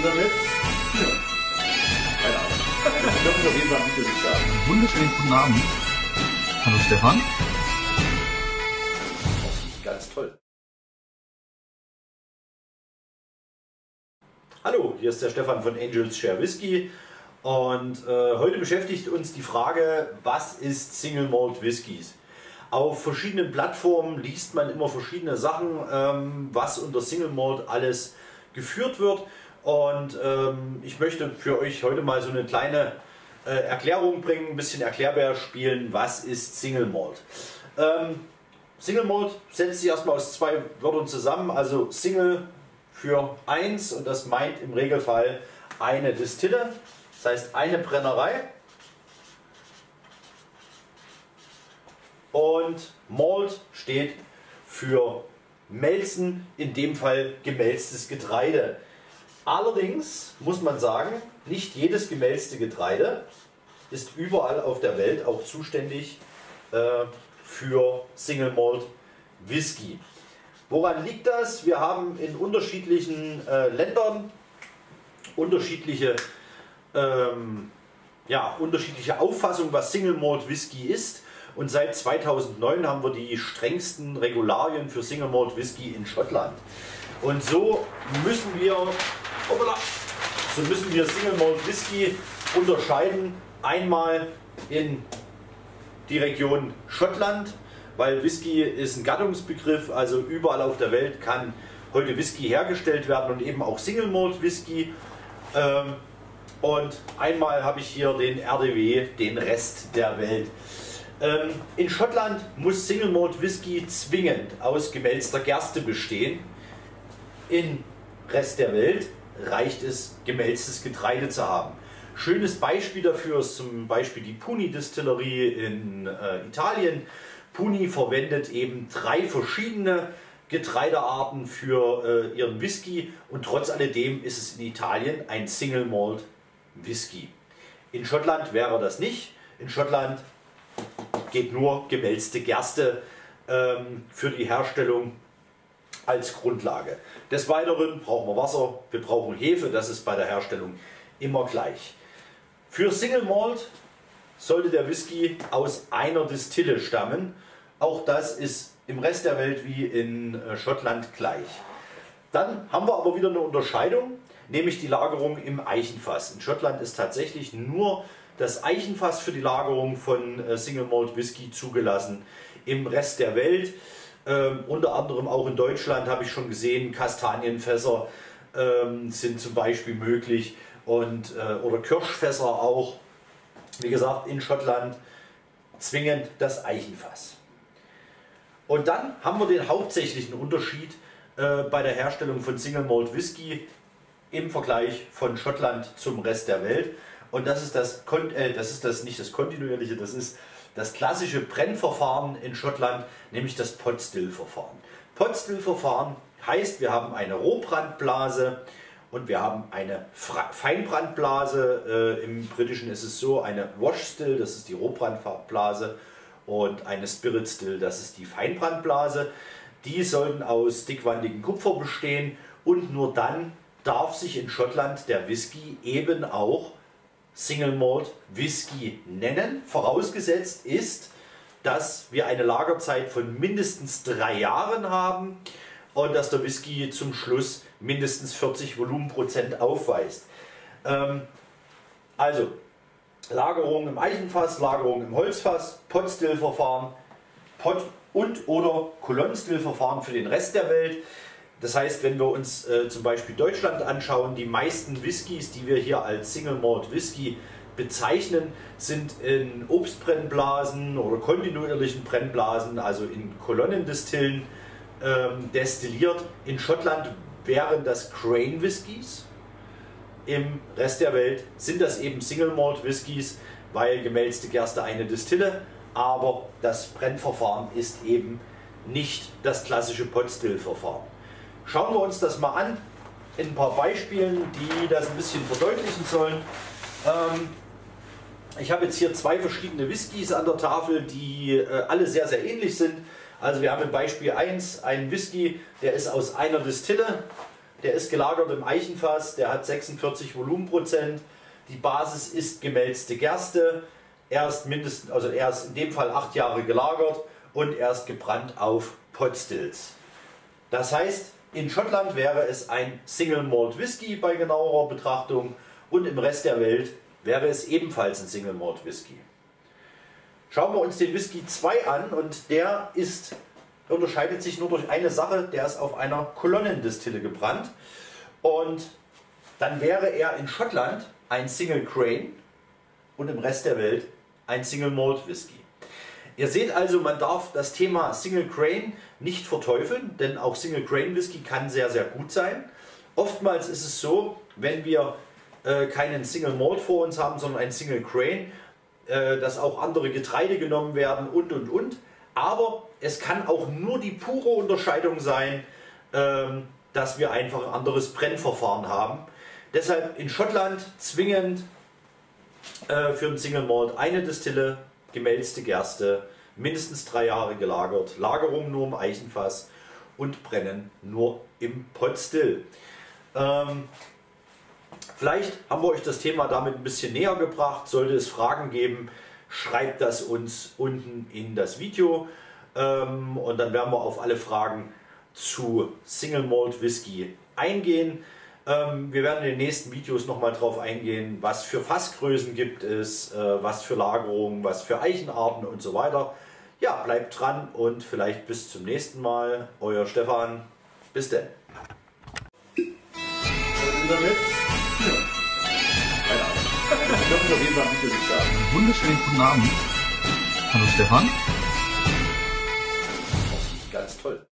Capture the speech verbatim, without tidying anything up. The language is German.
du damit? Ja. Keine Ahnung. Ich glaube, auf jeden Fall ein Video nicht sagen. Wunderschönen guten Abend. Hallo Stefan. Das riecht ganz toll. Hallo, hier ist der Stefan von Angels Share Whisky und äh, heute beschäftigt uns die Frage, was ist Single Malt Whiskys? Auf verschiedenen Plattformen liest man immer verschiedene Sachen, ähm, was unter Single Malt alles geführt wird, und ähm, ich möchte für euch heute mal so eine kleine äh, Erklärung bringen, ein bisschen erklärbar spielen, was ist Single Malt. Ähm, Single Malt setzt sich erstmal aus zwei Wörtern zusammen, also Single für eins, und das meint im Regelfall eine Distille, das heißt eine Brennerei, und Malt steht für Melzen, in dem Fall gemälztes Getreide. Allerdings muss man sagen, nicht jedes gemälzte Getreide ist überall auf der Welt auch zuständig äh, für Single Malt Whisky. Woran liegt das? Wir haben in unterschiedlichen äh, Ländern unterschiedliche, ähm, ja, unterschiedliche Auffassungen, was Single Malt Whisky ist. Und seit zweitausendneun haben wir die strengsten Regularien für Single Malt Whisky in Schottland. Und so müssen wir, hoppala, so müssen wir Single Malt Whisky unterscheiden. Einmal in die Region Schottland, weil Whisky ist ein Gattungsbegriff, also überall auf der Welt kann heute Whisky hergestellt werden und eben auch Single Malt Whisky. Und einmal habe ich hier den R D W, den Rest der Welt. In Schottland muss Single Malt Whisky zwingend aus gemälzter Gerste bestehen. Im Rest der Welt reicht es, gemälztes Getreide zu haben. Schönes Beispiel dafür ist zum Beispiel die Puni Distillerie in äh, Italien. Puni verwendet eben drei verschiedene Getreidearten für äh, ihren Whisky, und trotz alledem ist es in Italien ein Single Malt Whisky. In Schottland wäre das nicht. In Schottland geht nur gemälzte Gerste ähm, für die Herstellung als Grundlage. Des Weiteren brauchen wir Wasser, wir brauchen Hefe, das ist bei der Herstellung immer gleich. Für Single Malt sollte der Whisky aus einer Distille stammen. Auch das ist im Rest der Welt wie in Schottland gleich. Dann haben wir aber wieder eine Unterscheidung, nämlich die Lagerung im Eichenfass. In Schottland ist tatsächlich nur das Eichenfass für die Lagerung von Single Malt Whisky zugelassen. Im Rest der Welt, äh, unter anderem auch in Deutschland, habe ich schon gesehen, Kastanienfässer äh, sind zum Beispiel möglich, und, äh, oder Kirschfässer auch. Wie gesagt, in Schottland zwingend das Eichenfass. Und dann haben wir den hauptsächlichen Unterschied äh, bei der Herstellung von Single Malt Whisky im Vergleich von Schottland zum Rest der Welt. Und das ist das, äh, das ist das nicht das kontinuierliche, das ist das klassische Brennverfahren in Schottland, nämlich das Pot-Still-Verfahren. Pot-Still-Verfahren heißt, wir haben eine Rohbrandblase und wir haben eine Feinbrandblase. Äh, Im Britischen ist es so, eine Wash-Still, das ist die Rohbrandblase, und eine Spirit-Still, das ist die Feinbrandblase. Die sollten aus dickwandigem Kupfer bestehen, und nur dann darf sich in Schottland der Whisky eben auch Single Malt Whisky nennen. Vorausgesetzt ist, dass wir eine Lagerzeit von mindestens drei Jahren haben und dass der Whisky zum Schluss mindestens vierzig Volumenprozent aufweist. Ähm, also Lagerung im Eichenfass, Lagerung im Holzfass, Pot-Still-Verfahren, Pot- und oder Colon-Still-Verfahren für den Rest der Welt. Das heißt, wenn wir uns äh, zum Beispiel Deutschland anschauen, die meisten Whiskys, die wir hier als Single Malt Whisky bezeichnen, sind in Obstbrennblasen oder kontinuierlichen Brennblasen, also in Kolonnendistillen ähm, destilliert. In Schottland wären das Grain Whiskys. Im Rest der Welt sind das eben Single Malt Whiskys, weil gemälzte Gerste eine Distille, aber das Brennverfahren ist eben nicht das klassische Pot-Still-Verfahren. Schauen wir uns das mal an in ein paar Beispielen, die das ein bisschen verdeutlichen sollen. Ähm, ich habe jetzt hier zwei verschiedene Whiskys an der Tafel, die äh, alle sehr sehr ähnlich sind. Also wir haben im Beispiel eins einen Whisky, der ist aus einer Distille. der ist gelagert im Eichenfass, der hat sechsundvierzig Volumenprozent, die Basis ist gemälzte Gerste, er ist mindestens, also er ist in dem Fall acht Jahre gelagert und er ist gebrannt auf Pot Stills. Das heißt, in Schottland wäre es ein Single Malt Whisky bei genauerer Betrachtung und im Rest der Welt wäre es ebenfalls ein Single Malt Whisky. Schauen wir uns den Whisky zwei an und der ist, unterscheidet sich nur durch eine Sache, der ist auf einer Kolonnendistille gebrannt und dann wäre er in Schottland ein Single Grain und im Rest der Welt ein Single Malt Whisky. Ihr seht also, man darf das Thema Single Grain nicht verteufeln, denn auch Single Grain Whisky kann sehr, sehr gut sein. Oftmals ist es so, wenn wir äh, keinen Single Malt vor uns haben, sondern ein Single Grain, äh, dass auch andere Getreide genommen werden und und und. Aber es kann auch nur die pure Unterscheidung sein, ähm, dass wir einfach ein anderes Brennverfahren haben. Deshalb in Schottland zwingend äh, für einen Single Malt eine Distille, gemälzte Gerste, mindestens drei Jahre gelagert, Lagerung nur im Eichenfass und Brennen nur im Pot Still. Ähm, vielleicht haben wir euch das Thema damit ein bisschen näher gebracht. Sollte es Fragen geben, schreibt das uns unten in das Video ähm, und dann werden wir auf alle Fragen zu Single Malt Whisky eingehen. Ähm, wir werden in den nächsten Videos nochmal drauf eingehen, was für Fassgrößen gibt es, äh, was für Lagerungen, was für Eichenarten und so weiter. Ja, bleibt dran und vielleicht bis zum nächsten Mal. Euer Stefan. Bis denn. Damit? Ja. Keine Ahnung. Ich glaube, auf jeden Fall nicht, was ich sagen. Wunderschönen guten Abend. Hallo Stefan. Ganz toll.